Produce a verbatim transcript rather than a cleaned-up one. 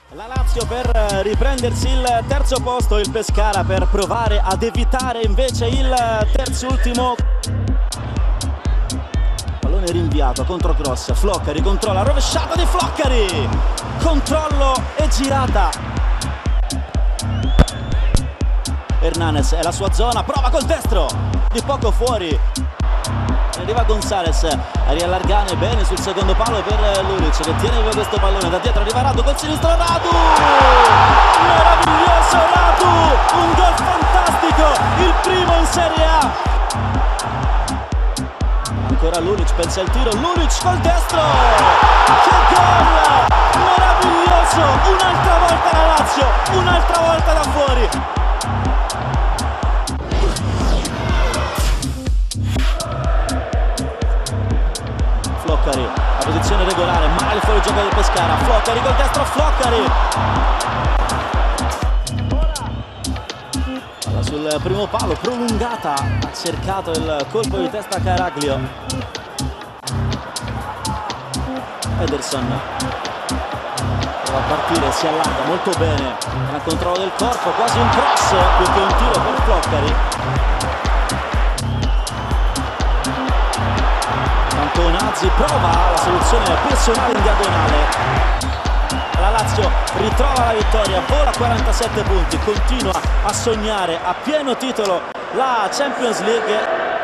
La Lazio per riprendersi il terzo posto, il Pescara per provare ad evitare invece il terzultimo. Pallone rinviato, controcross, Floccari controlla, rovesciata di Floccari, controllo e girata. Hernanes è la sua zona, prova col destro, di poco fuori. Arriva Gonzalez a riallargare bene sul secondo palo per Lulic che tiene via questo pallone, da dietro arriva Radu col sinistro, Radu! Meraviglioso Radu! Un gol fantastico, il primo in Serie A! Ancora Lulic, pensa il tiro, Lulic col destro! Che gol! Meraviglioso! Un'altra volta la Lazio, un'altra volta da fuori! Floccari, la posizione regolare, male il fuorigioco del Pescara, Floccari col destro, Floccari! Palla sul primo palo, prolungata, ha cercato il colpo di testa Caraglio. Ederson prova a partire, si allarga molto bene, al controllo del corpo, quasi un cross, più che un tiro per Floccari. Antonazzi prova la soluzione personale in diagonale. La Lazio ritrova la vittoria, vola a quarantasette punti, continua a sognare a pieno titolo la Champions League.